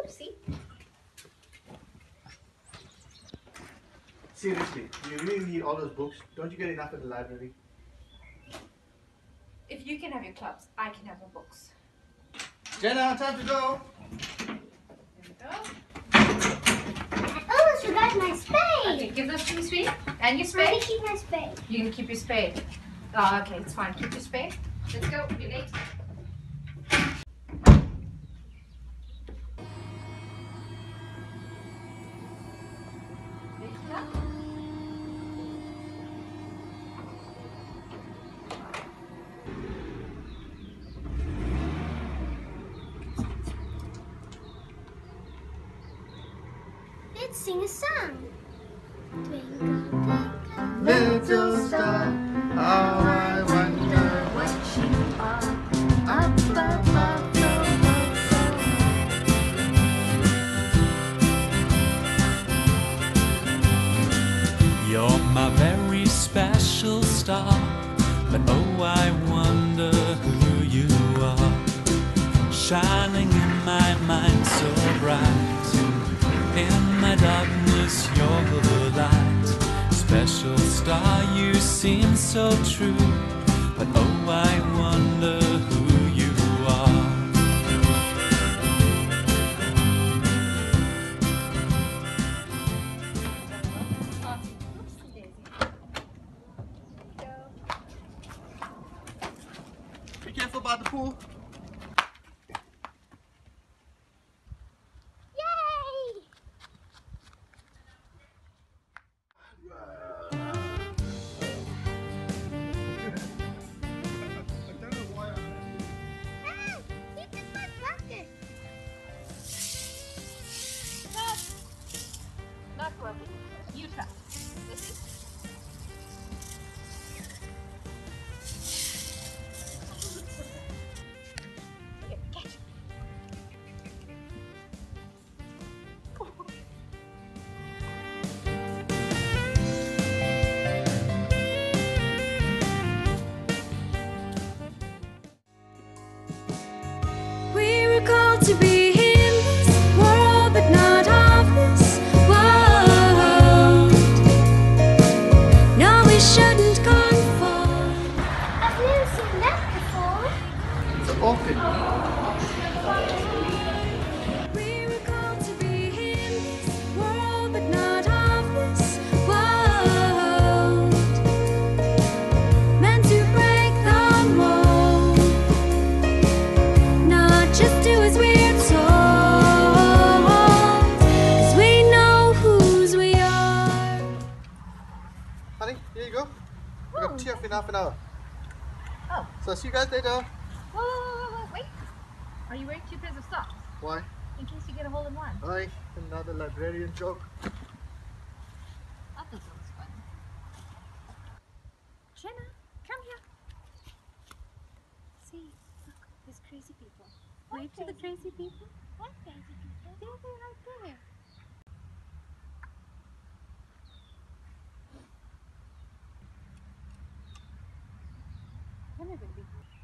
see? Seriously, do you really need all those books? Don't you get enough at the library? If you can have your clubs, I can have my books. Jenna, time to go! There we go. I almost forgot my spade. Okay, give those to me, sweetie. And your spade? Let me keep my spade. You can keep your spade. Oh, okay, it's fine. Keep your spade. Let's go. You're late. Let's sing a song. Twinkle, twinkle, Little star, how I wonder what you are up above the world so high. You're my very special star, but oh, I wonder who you are, shining in my mind so bright. In my darkness, you're the light. Special star, you seem so true, but oh, I wonder who you are. Be careful about the pool. Yay! Ah, you took my bucket. Not broken. You try. This is. Here, catch it. We were called to be in this world, but not of this world. No, we shouldn't conform. I've never seen that before. It's an orchid. We were called to be in this world, but not of this world. Meant to break the mold, not just do as we're told, 'cause we know whose we are. Honey, here you go. I got tea off in half an hour. Oh. So see you guys later. Whoa, wait. Are you wearing 2 pairs of socks? Why? In case you get a hole in one. Hi, another librarian joke. I think that was fun. Jenna, come here. See, look, there's crazy people. Wave to the crazy people. What crazy people? There, they're right there. When are they?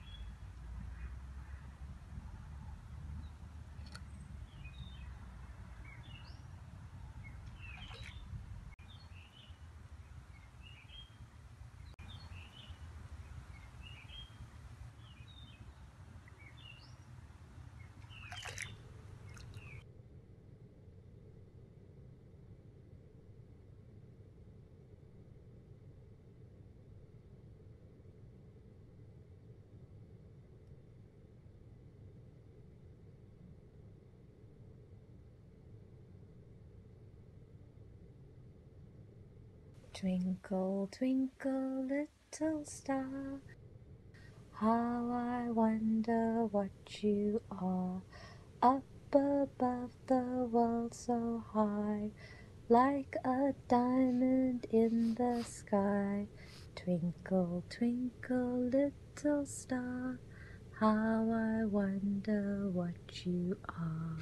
Twinkle, twinkle, little star, how I wonder what you are. Up above the world so high, like a diamond in the sky. Twinkle, twinkle, little star, how I wonder what you are.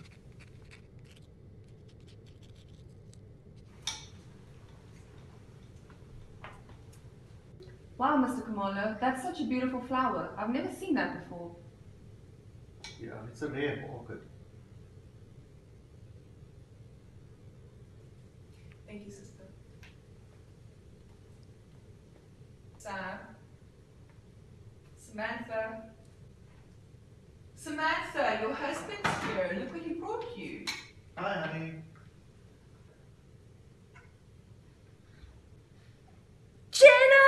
Wow, Mr. Kamolo, that's such a beautiful flower. I've never seen that before. Yeah, it's a rare orchid. Thank you, sister. Sam. Samantha. Samantha, your husband's here. Look what he brought you. Hi, honey. Jenna!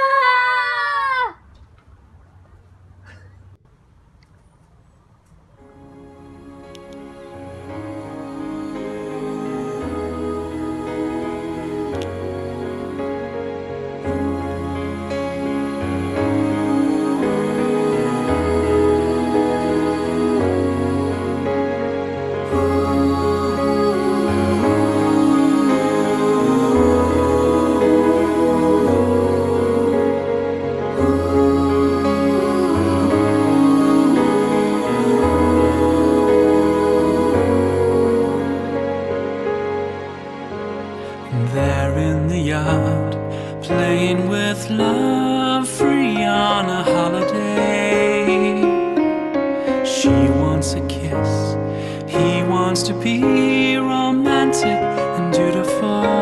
There in the yard, playing with love, free on a holiday. She wants a kiss, he wants to be romantic and dutiful.